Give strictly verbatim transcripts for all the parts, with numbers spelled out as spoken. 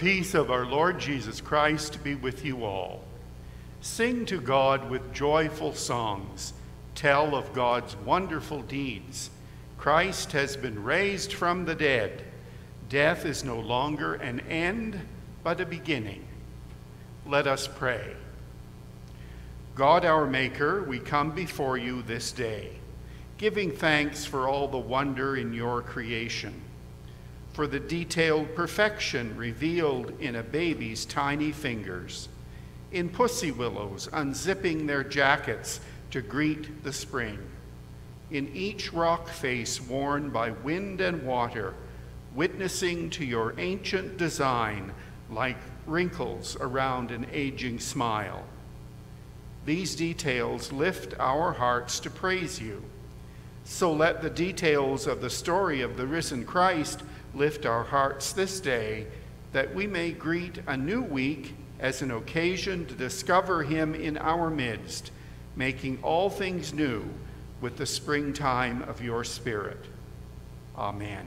peace of our Lord Jesus Christ be with you all. Sing to God with joyful songs. Tell of God's wonderful deeds. Christ has been raised from the dead. Death is no longer an end, but a beginning. Let us pray. God, our Maker, we come before you this day, giving thanks for all the wonder in your creation, for the detailed perfection revealed in a baby's tiny fingers, in pussy willows unzipping their jackets to greet the spring, in each rock face worn by wind and water, witnessing to your ancient design like wrinkles around an aging smile. These details lift our hearts to praise you. So let the details of the story of the risen Christ lift our hearts this day, that we may greet a new week as an occasion to discover him in our midst, making all things new with the springtime of your Spirit. Amen.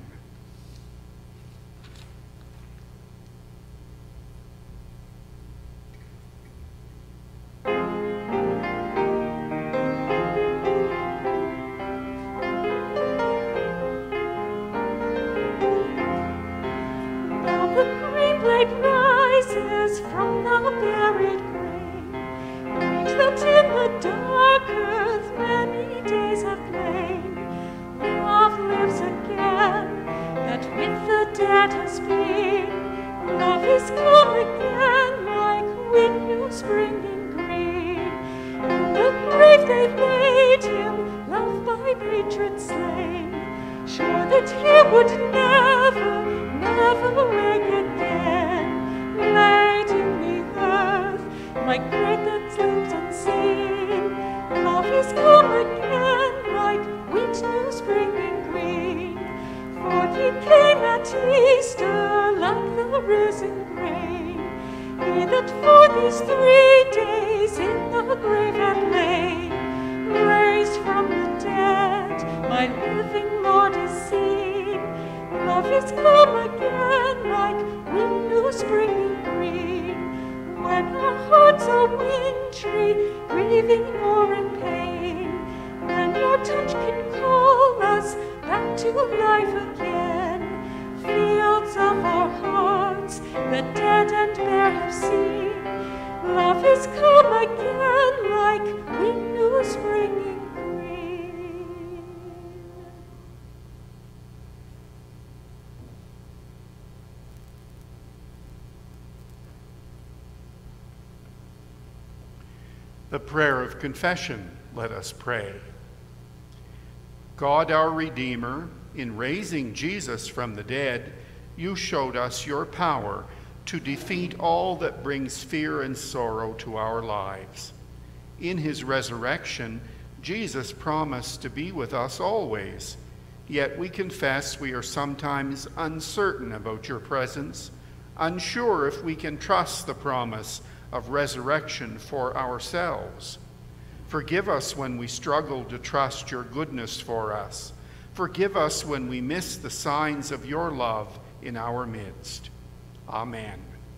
The prayer of confession, let us pray. God, our Redeemer, in raising Jesus from the dead, you showed us your power to defeat all that brings fear and sorrow to our lives. In his resurrection, Jesus promised to be with us always, yet we confess we are sometimes uncertain about your presence, unsure if we can trust the promise of resurrection for ourselves. Forgive us when we struggle to trust your goodness for us. Forgive us when we miss the signs of your love in our midst. Amen.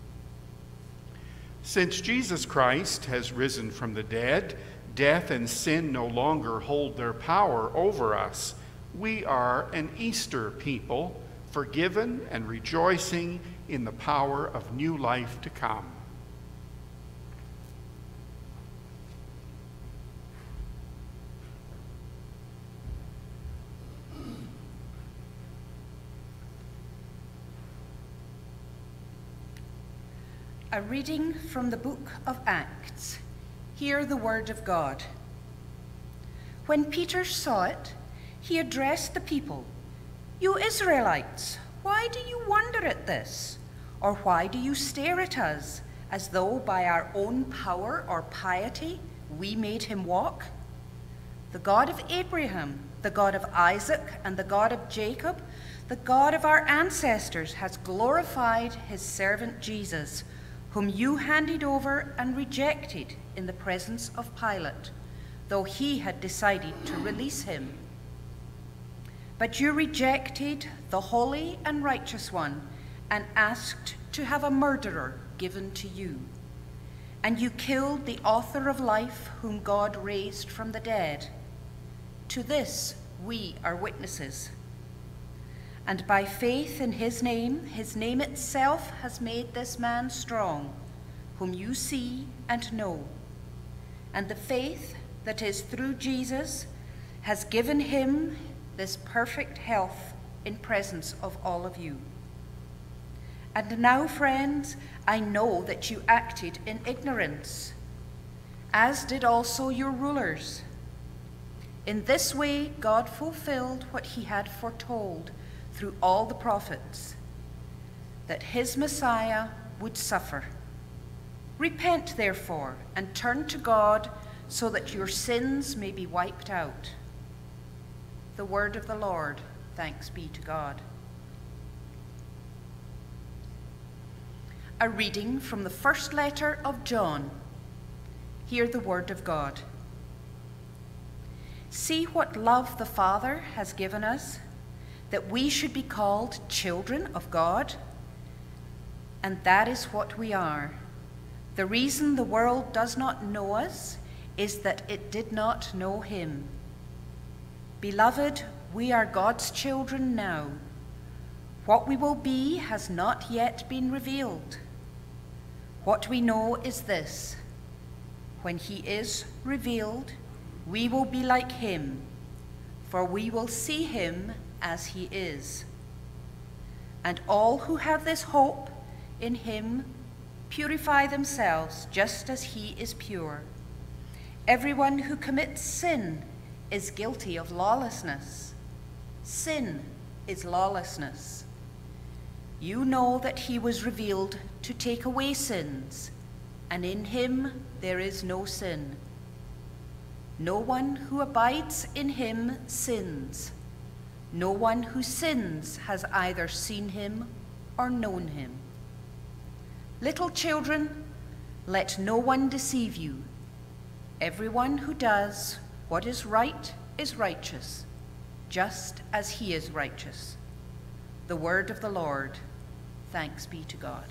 Since Jesus Christ has risen from the dead, death and sin no longer hold their power over us. We are an Easter people, forgiven and rejoicing in the power of new life to come. A reading from the book of Acts. Hear the word of God. When Peter saw it, he addressed the people. You Israelites, why do you wonder at this? Or why do you stare at us, as though by our own power or piety we made him walk? The God of Abraham, the God of Isaac, and the God of Jacob, the God of our ancestors, has glorified his servant Jesus, whom you handed over and rejected in the presence of Pilate, though he had decided to release him. But you rejected the holy and righteous one and asked to have a murderer given to you, and you killed the author of life, whom God raised from the dead. To this we are witnesses. And by faith in his name, his name itself has made this man strong, whom you see and know. And the faith that is through Jesus has given him this perfect health in presence of all of you. And now, friends, I know that you acted in ignorance, as did also your rulers. In this way, God fulfilled what he had foretold through all the prophets, that his Messiah would suffer. Repent, therefore, and turn to God, so that your sins may be wiped out. The word of the Lord. Thanks be to God. A reading from the first letter of John. Hear the word of God. See what love the Father has given us, that we should be called children of God, and that is what we are. The reason the world does not know us is that it did not know him. Beloved, we are God's children now. What we will be has not yet been revealed. What we know is this: when he is revealed, we will be like him, for we will see him as he is. And all who have this hope in him purify themselves just as he is pure. Everyone who commits sin is guilty of lawlessness. Sin is lawlessness. You know that he was revealed to take away sins, and in him there is no sin. No one who abides in him sins. No one who sins has either seen him or known him. Little children, let no one deceive you. Everyone who does what is right is righteous, just as he is righteous. The word of the Lord. Thanks be to God.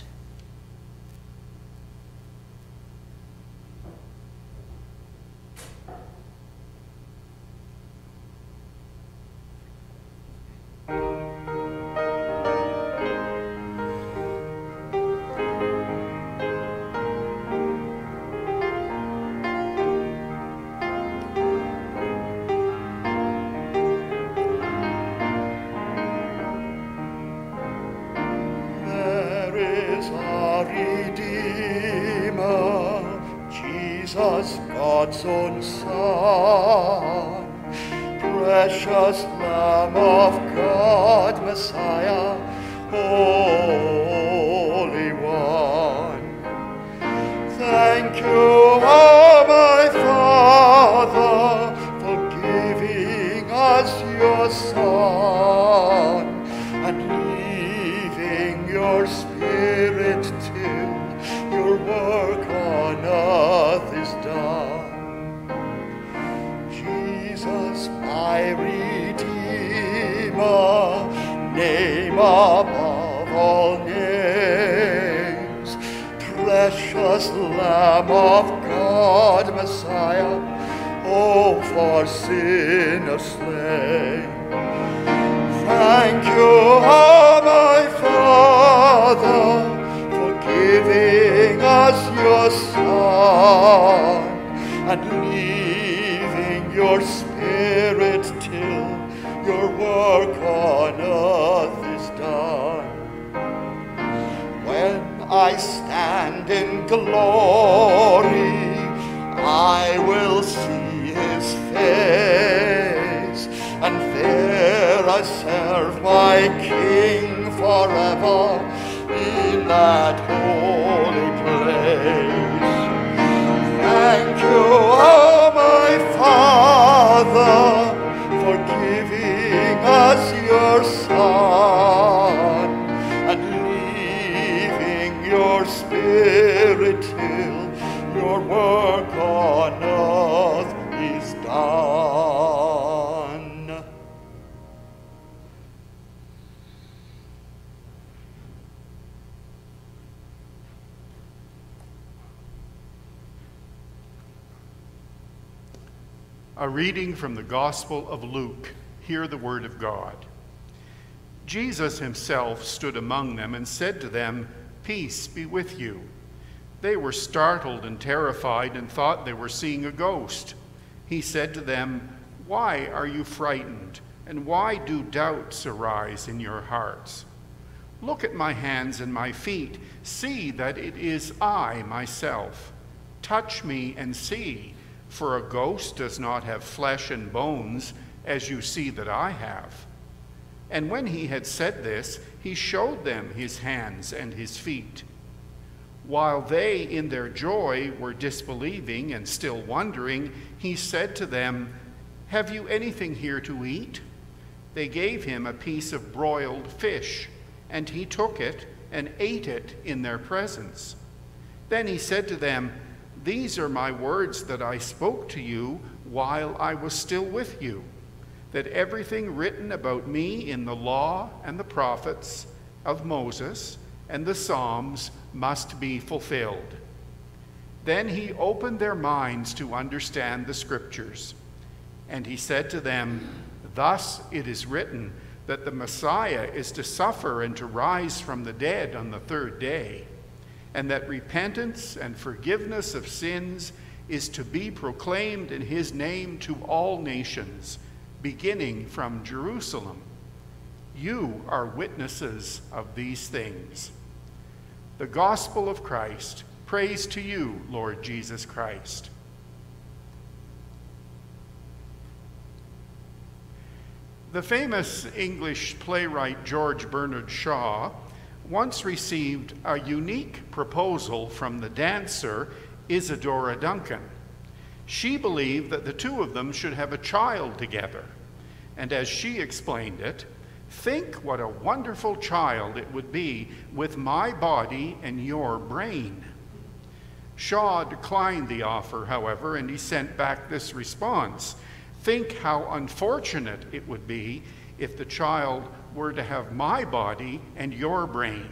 God's own Son, precious Lamb of God, Messiah, Holy One. Thank you, oh my Father, for giving us your Son and leaving your Spirit till your work on earth is done. Jesus, my Redeemer, name above all names, precious Lamb of God, Messiah, oh, for sinners slain. Thank you, oh, my Father, for giving us your Son and leaving your Spirit till your work on earth is done. When I stand in glory, I will see his face, and there I serve my King forever in that holy place. Thank you, oh my Father, for giving us your Son and leaving your Spirit till your work on earth is done. A reading from the Gospel of Luke. Hear the word of God. Jesus himself stood among them and said to them, "Peace be with you." They were startled and terrified and thought they were seeing a ghost. He said to them, "Why are you frightened? And why do doubts arise in your hearts? Look at my hands and my feet. See that it is I myself. Touch me and see. For a ghost does not have flesh and bones, as you see that I have." And when he had said this, he showed them his hands and his feet. While they, in their joy, were disbelieving and still wondering, he said to them, "Have you anything here to eat?" They gave him a piece of broiled fish, and he took it and ate it in their presence. Then he said to them, "These are my words that I spoke to you while I was still with you, that everything written about me in the law and the prophets of Moses and the Psalms must be fulfilled." Then he opened their minds to understand the scriptures. And he said to them, "Thus it is written that the Messiah is to suffer and to rise from the dead on the third day, and that repentance and forgiveness of sins is to be proclaimed in his name to all nations, beginning from Jerusalem. You are witnesses of these things." The gospel of Christ. Praise to you, Lord Jesus Christ. The famous English playwright George Bernard Shaw once received a unique proposal from the dancer Isadora Duncan. She believed that the two of them should have a child together, and as she explained it, "Think what a wonderful child it would be with my body and your brain." Shaw declined the offer, however, and he sent back this response: "Think how unfortunate it would be if the child were to have my body and your brain."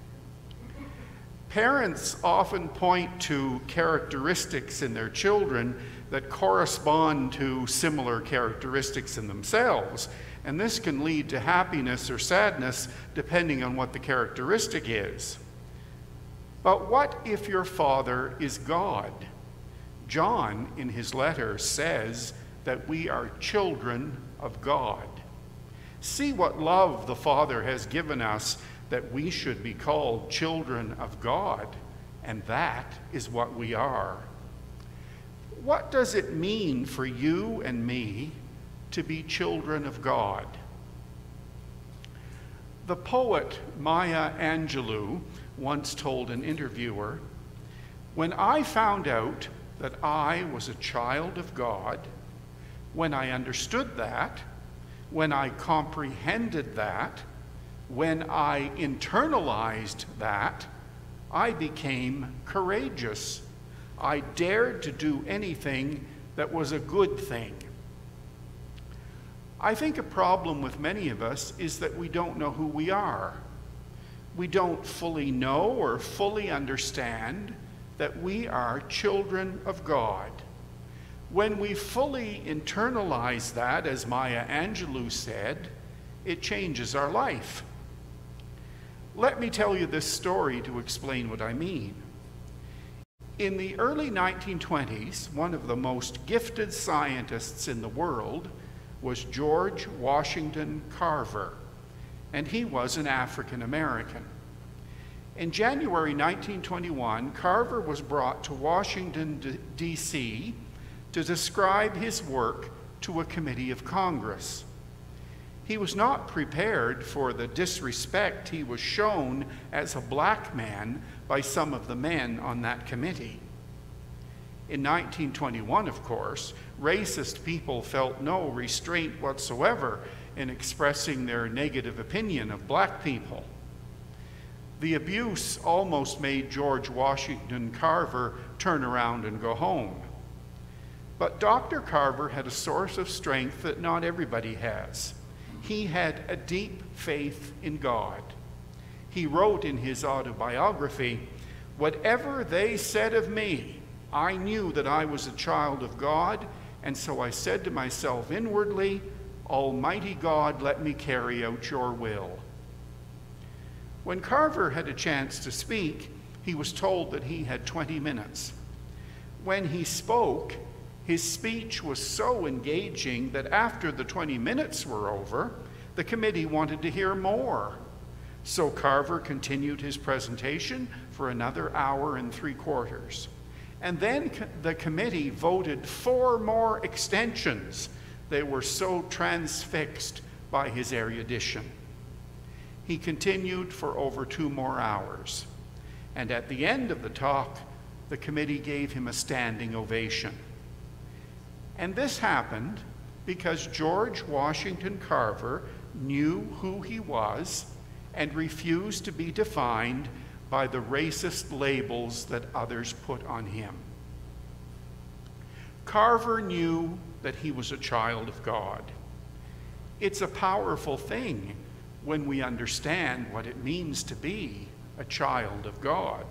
Parents often point to characteristics in their children that correspond to similar characteristics in themselves, and this can lead to happiness or sadness depending on what the characteristic is. But what if your father is God? John, in his letter, says that we are children of God. See what love the Father has given us, that we should be called children of God, and that is what we are. What does it mean for you and me to be children of God? The poet Maya Angelou once told an interviewer, "When I found out that I was a child of God, when I understood that, when I comprehended that, when I internalized that, I became courageous. I dared to do anything that was a good thing." I think a problem with many of us is that we don't know who we are. We don't fully know or fully understand that we are children of God. When we fully internalize that, as Maya Angelou said, it changes our life. Let me tell you this story to explain what I mean. In the early nineteen twenties, one of the most gifted scientists in the world was George Washington Carver, and he was an African American. In January nineteen twenty-one, Carver was brought to Washington, D C to describe his work to a committee of Congress. He was not prepared for the disrespect he was shown as a black man by some of the men on that committee. In nineteen twenty-one, of course, racist people felt no restraint whatsoever in expressing their negative opinion of black people. The abuse almost made George Washington Carver turn around and go home. But Doctor Carver had a source of strength that not everybody has. He had a deep faith in God. He wrote in his autobiography, "Whatever they said of me, I knew that I was a child of God, And so I said to myself inwardly, Almighty God, let me carry out your will. When Carver had a chance to speak, he was told that he had twenty minutes. When he spoke, his speech was so engaging that after the twenty minutes were over, the committee wanted to hear more. So Carver continued his presentation for another hour and three quarters. And then the committee voted four more extensions. They were so transfixed by his erudition. He continued for over two more hours. And at the end of the talk, the committee gave him a standing ovation. And this happened because George Washington Carver knew who he was and refused to be defined by the racist labels that others put on him. Carver knew that he was a child of God. It's a powerful thing when we understand what it means to be a child of God.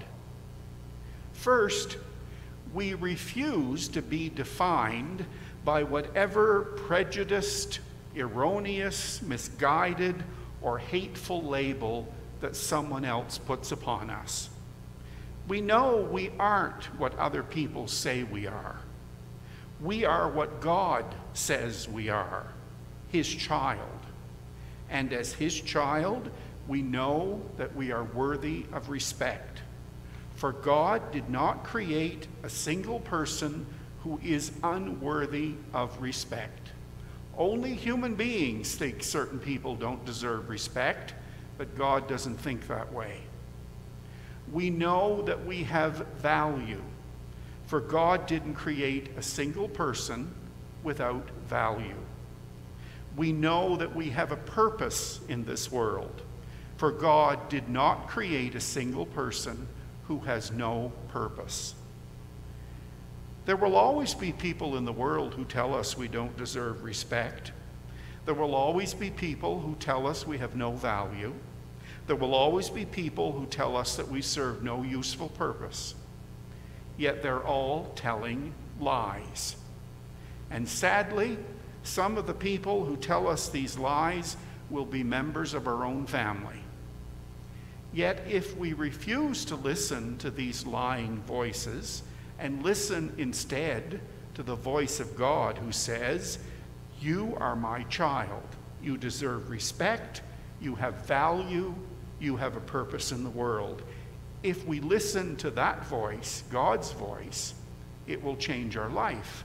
First, we refuse to be defined by whatever prejudiced, erroneous, misguided, or hateful label that someone else puts upon us. We know we aren't what other people say we are. We are what God says we are, his child. And as his child, we know that we are worthy of respect. For God did not create a single person who is unworthy of respect. Only human beings think certain people don't deserve respect, but God doesn't think that way. We know that we have value, for God didn't create a single person without value. We know that we have a purpose in this world, for God did not create a single person who has no purpose. There will always be people in the world who tell us we don't deserve respect. There will always be people who tell us we have no value. There will always be people who tell us that we serve no useful purpose. Yet they're all telling lies. And sadly, some of the people who tell us these lies will be members of our own family. Yet if we refuse to listen to these lying voices and listen instead to the voice of God who says, "You are my child. You deserve respect. You have value. You have a purpose in the world." If we listen to that voice, God's voice, it will change our life.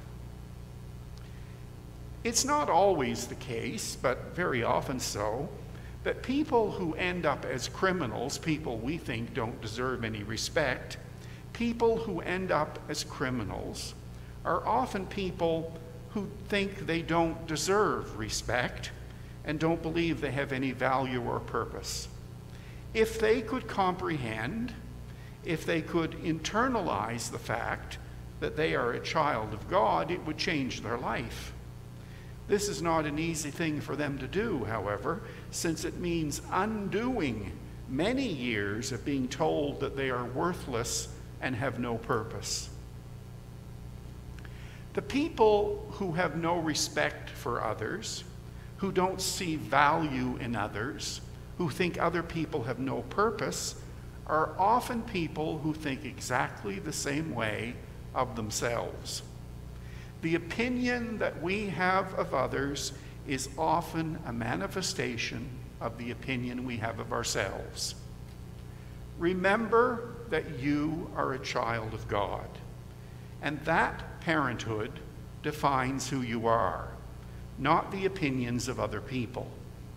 It's not always the case, but very often so, that people who end up as criminals, people we think don't deserve any respect, people who end up as criminals are often people who think they don't deserve respect and don't believe they have any value or purpose. If they could comprehend, if they could internalize the fact that they are a child of God, it would change their life. This is not an easy thing for them to do, however, since it means undoing many years of being told that they are worthless and have no purpose. The people who have no respect for others, who don't see value in others, who think other people have no purpose, are often people who think exactly the same way of themselves. The opinion that we have of others is often a manifestation of the opinion we have of ourselves. Remember that you are a child of God, and that parenthood defines who you are, not the opinions of other people.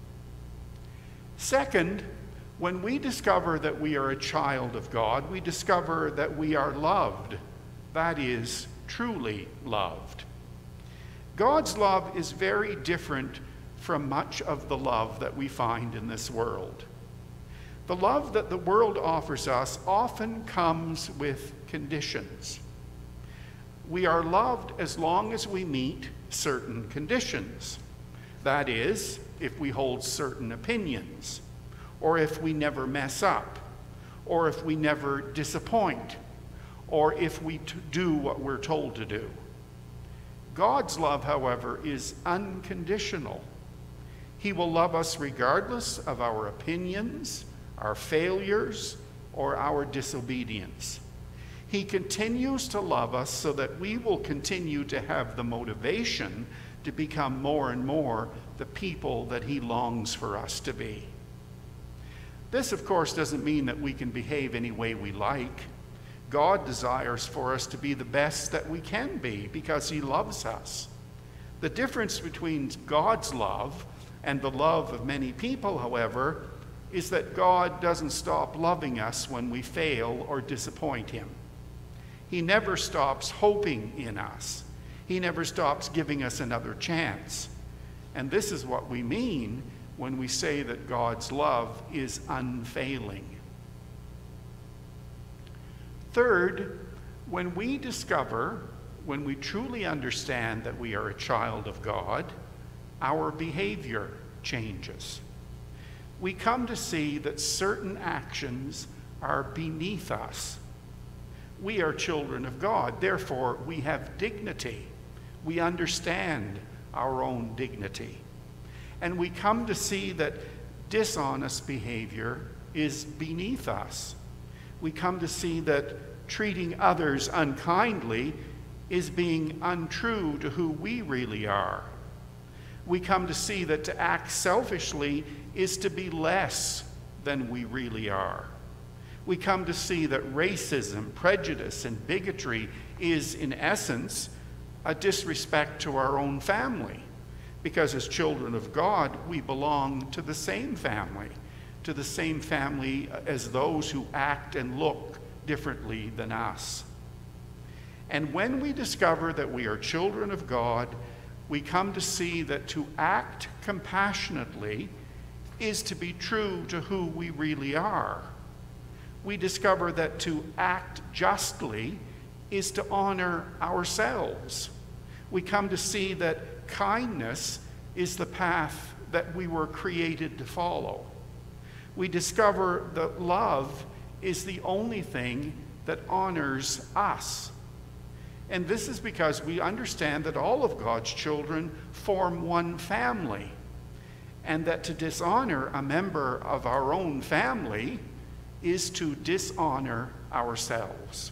Second, when we discover that we are a child of God, we discover that we are loved, that is, truly loved. God's love is very different from much of the love that we find in this world. The love that the world offers us often comes with conditions. We are loved as long as we meet certain conditions. That is, if we hold certain opinions, or if we never mess up, or if we never disappoint, or if we t- do what we're told to do. God's love, however, is unconditional. He will love us regardless of our opinions, our failures, or our disobedience. He continues to love us so that we will continue to have the motivation to become more and more the people that he longs for us to be. This, of course, doesn't mean that we can behave any way we like. God desires for us to be the best that we can be because he loves us. The difference between God's love and the love of many people, however, is that God doesn't stop loving us when we fail or disappoint him. He never stops hoping in us. He never stops giving us another chance. And this is what we mean when we say that God's love is unfailing. Third, when we discover, when we truly understand that we are a child of God, our behavior changes. We come to see that certain actions are beneath us. We are children of God, therefore we have dignity. We understand our own dignity. And we come to see that dishonest behavior is beneath us. We come to see that treating others unkindly is being untrue to who we really are. We come to see that to act selfishly is to be less than we really are. We come to see that racism, prejudice, and bigotry is, in essence, a disrespect to our own family. Because as children of God, we belong to the same family, to the same family as those who act and look differently than us. And when we discover that we are children of God, we come to see that to act compassionately is to be true to who we really are. We discover that to act justly is to honor ourselves. We come to see that kindness is the path that we were created to follow. We discover that love is the only thing that honors us. And this is because we understand that all of God's children form one family, and that to dishonor a member of our own family is to dishonor ourselves.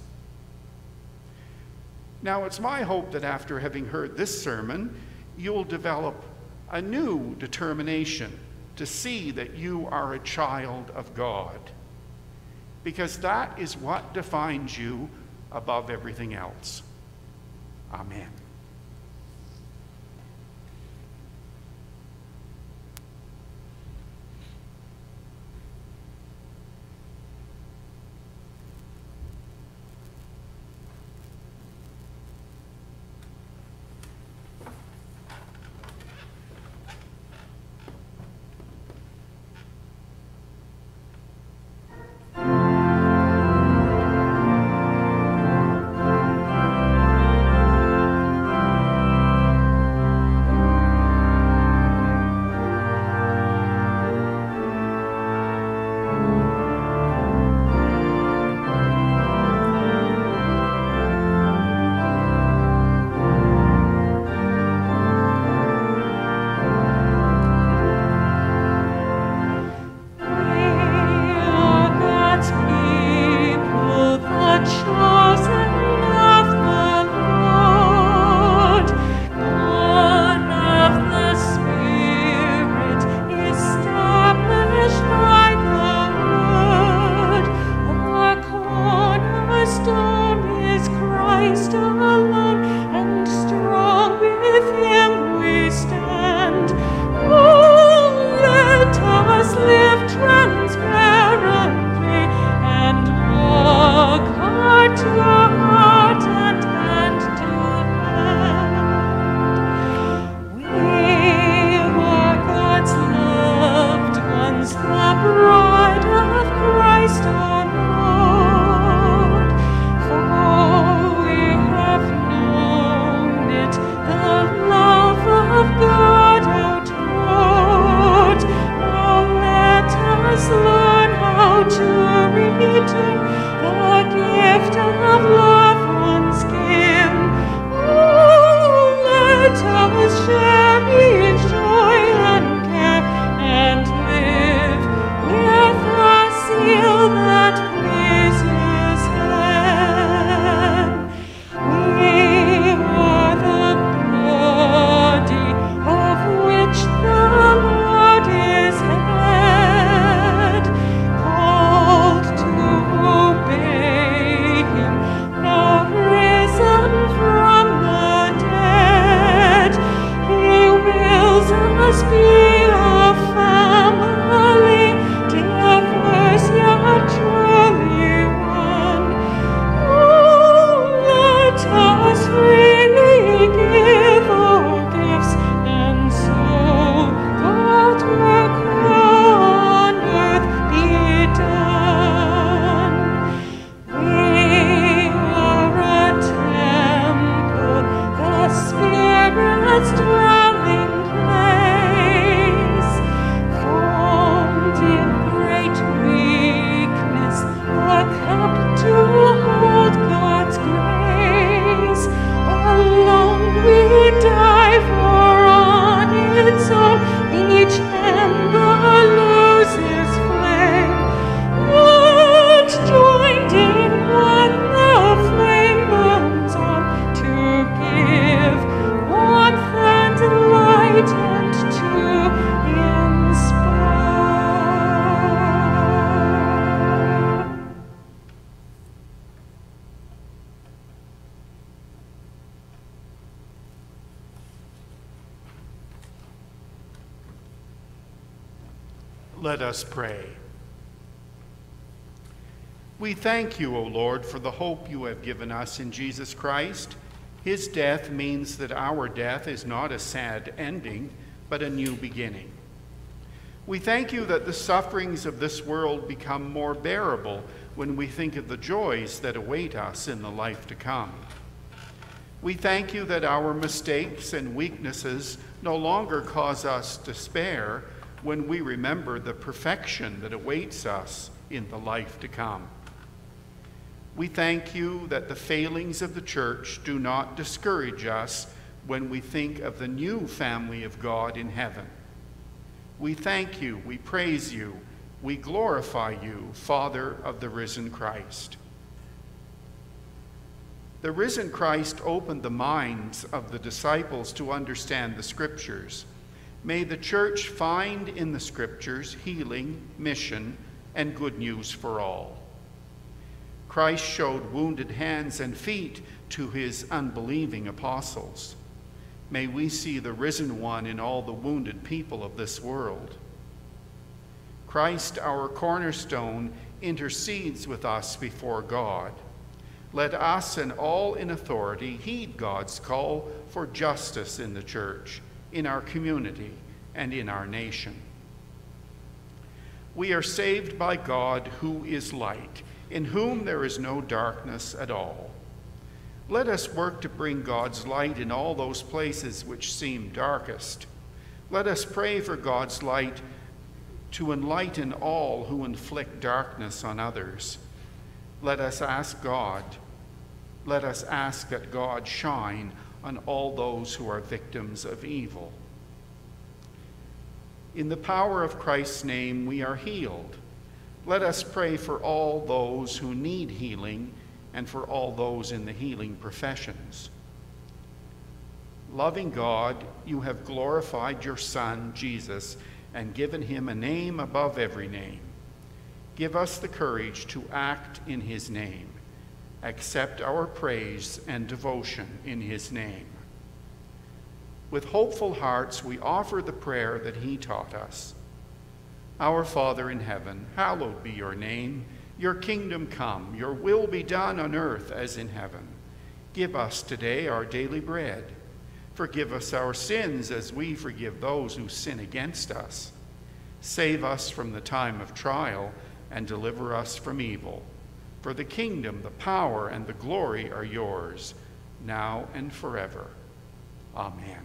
Now, it's my hope that after having heard this sermon, you'll develop a new determination to see that you are a child of God, because that is what defines you above everything else. Amen. Christ our Lord, for we have known Let us pray. We thank you, O Lord, for the hope you have given us in Jesus Christ. His death means that our death is not a sad ending, but a new beginning. We thank you that the sufferings of this world become more bearable when we think of the joys that await us in the life to come. We thank you that our mistakes and weaknesses no longer cause us despair when we remember the perfection that awaits us in the life to come. We thank you that the failings of the church do not discourage us when we think of the new family of God in heaven. We thank you, we praise you, we glorify you, Father of the risen Christ. The risen Christ opened the minds of the disciples to understand the Scriptures. May the church find in the Scriptures healing, mission, and good news for all. Christ showed wounded hands and feet to his unbelieving apostles. May we see the risen one in all the wounded people of this world. Christ, our cornerstone, intercedes with us before God. Let us and all in authority heed God's call for justice in the church, in our community, and in our nation. We are saved by God, who is light, in whom there is no darkness at all. Let us work to bring God's light in all those places which seem darkest. Let us pray for God's light to enlighten all who inflict darkness on others. Let us ask God, let us ask that God shine on all those who are victims of evil. In the power of Christ's name, we are healed. Let us pray for all those who need healing and for all those in the healing professions. Loving God, you have glorified your Son, Jesus, and given him a name above every name. Give us the courage to act in his name. Accept our praise and devotion in his name. With hopeful hearts, we offer the prayer that he taught us. Our Father in heaven, hallowed be your name. Your kingdom come, your will be done on earth as in heaven. Give us today our daily bread. Forgive us our sins as we forgive those who sin against us. Save us from the time of trial and deliver us from evil. For the kingdom, the power, and the glory are yours, now and forever. Amen.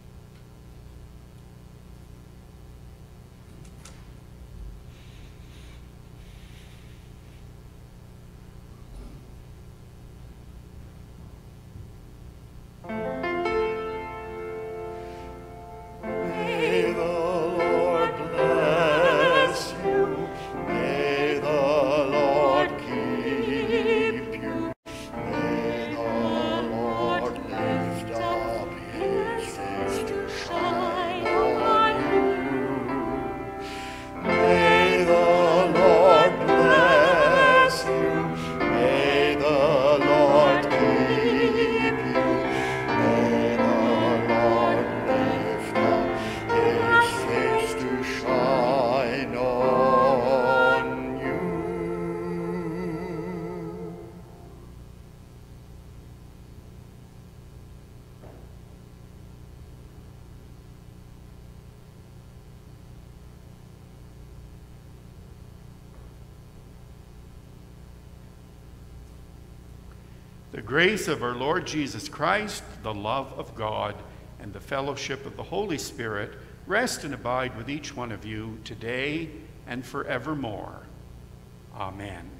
The grace of our Lord Jesus Christ, the love of God, and the fellowship of the Holy Spirit rest and abide with each one of you today and forevermore. Amen.